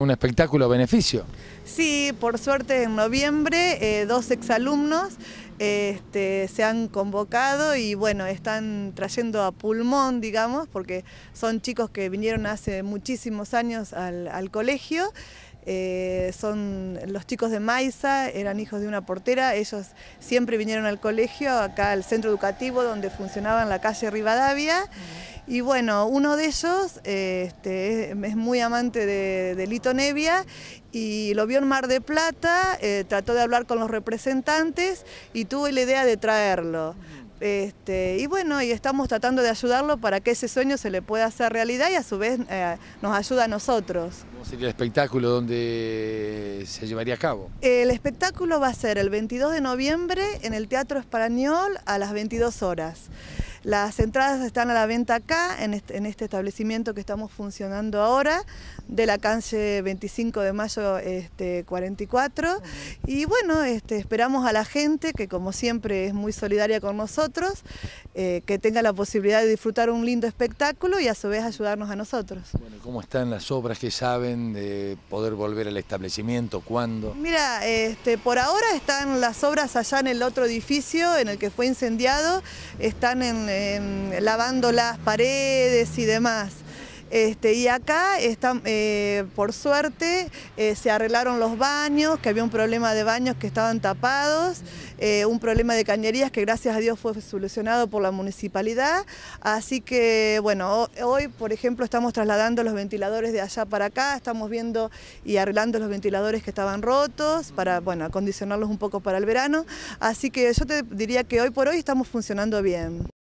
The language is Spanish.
Un espectáculo a beneficio. Sí, por suerte en noviembre 2 exalumnos se han convocado y bueno, están trayendo a pulmón, digamos, porque son chicos que vinieron hace muchísimos años al colegio. Son los chicos de Maiza, eran hijos de una portera, ellos siempre vinieron al colegio, acá al centro educativo donde funcionaba en la calle Rivadavia. Y bueno, uno de ellos es muy amante de Lito Nebbia y lo vio en Mar del Plata, trató de hablar con los representantes y tuvo la idea de traerlo. Y bueno, y estamos tratando de ayudarlo para que ese sueño se le pueda hacer realidad y a su vez nos ayuda a nosotros. ¿Cómo sería el espectáculo donde se llevaría a cabo? El espectáculo va a ser el 22 de noviembre en el Teatro Español a las 22 horas. Las entradas están a la venta acá, en este establecimiento que estamos funcionando ahora, de la calle 25 de mayo 44. Y bueno, esperamos a la gente, que como siempre es muy solidaria con nosotros, que tenga la posibilidad de disfrutar un lindo espectáculo y a su vez ayudarnos a nosotros. Bueno, ¿cómo están las obras que saben de poder volver al establecimiento? ¿Cuándo? Mira, por ahora están las obras allá en el otro edificio en el que fue incendiado, están lavando las paredes y demás. Y acá están, por suerte se arreglaron los baños, que había un problema de baños que estaban tapados, un problema de cañerías que gracias a Dios fue solucionado por la municipalidad. Así que bueno, hoy por ejemplo estamos trasladando los ventiladores de allá para acá, estamos viendo y arreglando los ventiladores que estaban rotos para, bueno, acondicionarlos un poco para el verano. Así que yo te diría que hoy por hoy estamos funcionando bien.